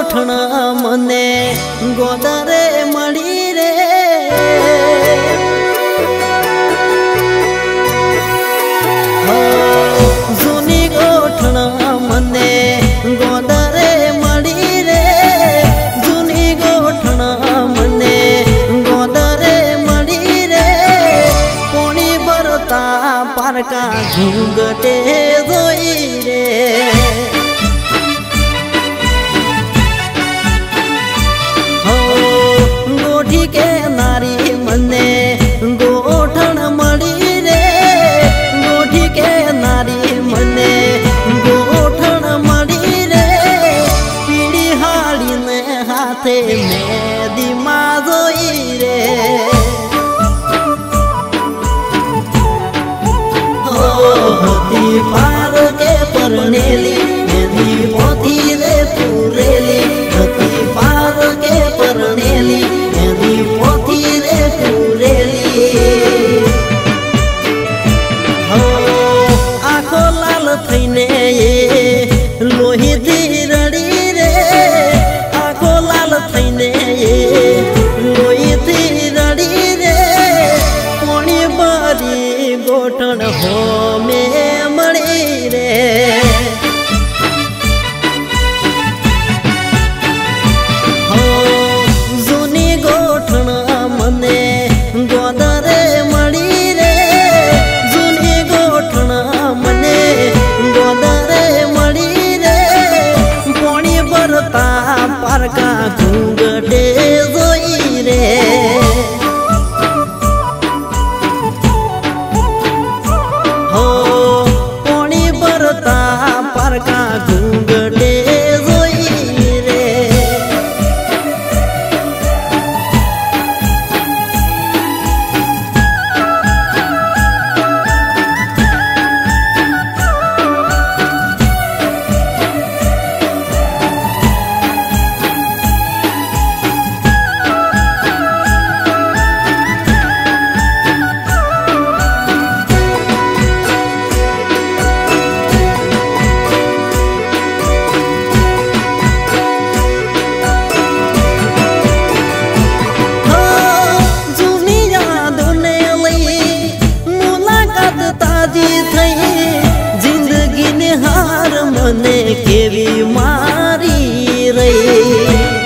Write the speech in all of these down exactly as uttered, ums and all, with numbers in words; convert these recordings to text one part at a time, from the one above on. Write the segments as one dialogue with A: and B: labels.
A: गोठण मने गोदरे मळी रे जूनी गोठण मने गोदरे मळी रे जूनी गोठण मने गोदरे मळी रे कोणी बरता पारका घूंघटे जोई रे गोठी के नारी मने गोठण मळी रे गोठी के नारी मने गोठण मळी रे पीड़ी हाड़ी ने हाथे मेदी मां जोई रे होती पार के परनेली मेदी पोथी रे पूरेली होती पार के परनेली मेदी पोथी रे पूरेली हो आँखो लाल थईने लोही थी रड़ी रे आँखो लाल थईने लोही थी रड़ी रे कोणी बारी गोठण हो में मळी रे हो जूनी गोठण मने गोदरे मळी रे जूनी गोठण मने गोदरे मळी रे कोणी बरता पारका घूंघटे जोई रे पारका घूंघटे जोई रे जिंदगी ने हार मने केवी मारी रही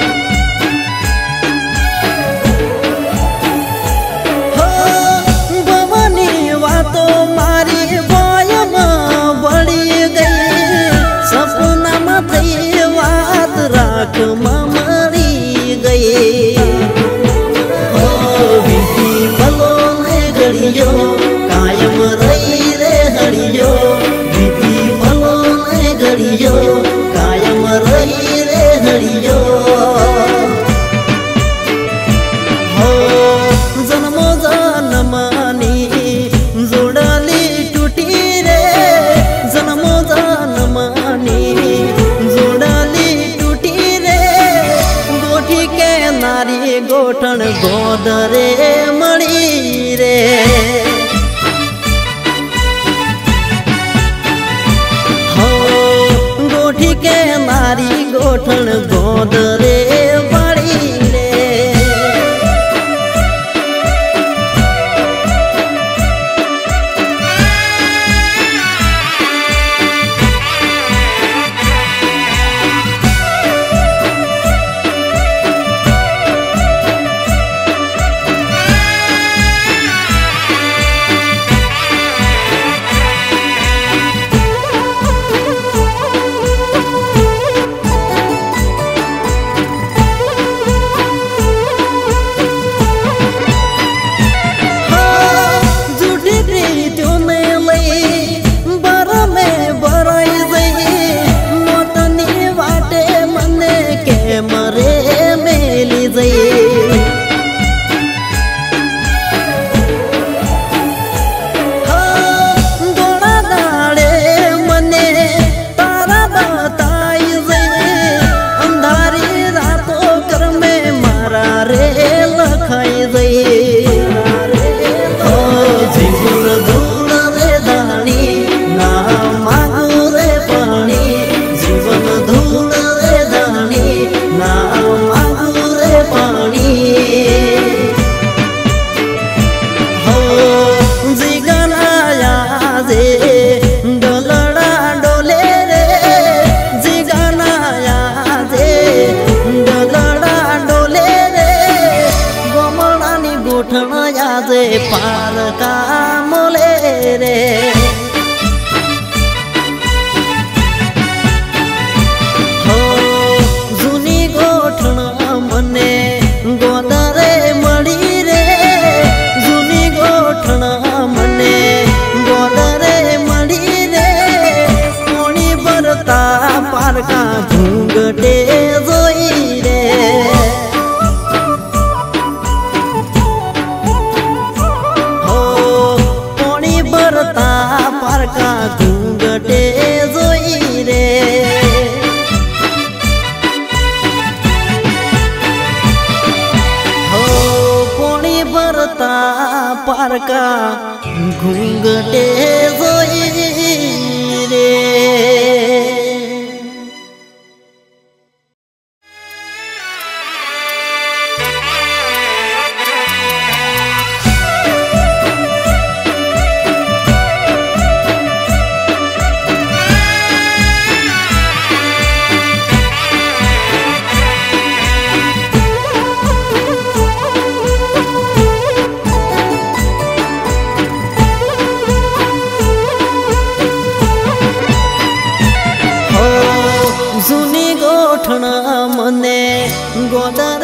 A: हो भवानी वातो मारी बायम बड़ी गई सपना में थई वात राख मरी गई हो बीती पलो ने घड़ियो कायम रही रे हड़ियो बीती पलो ने घड़ियो कायम रही रे हड़ियो हो जन्मो जन्मानी जोड़ाली टूटी रे जन्मो जन्मानी जोड़ाली टूटी रे गोठी के नारी गोठण गोदरे मळी रे गोठी के नारी गोठण गोदरे मळी रे पारका मोले रे हो जूनी गोठण मने गोदरे मળી रे जूनी गोठण मने गोदरे मળી रे कोणी भरता पारका घूंघटे जोई रे पारका घूंघटे जोई रे हो कोणी भरता पारका घूंघटे जोई रे मने गोदर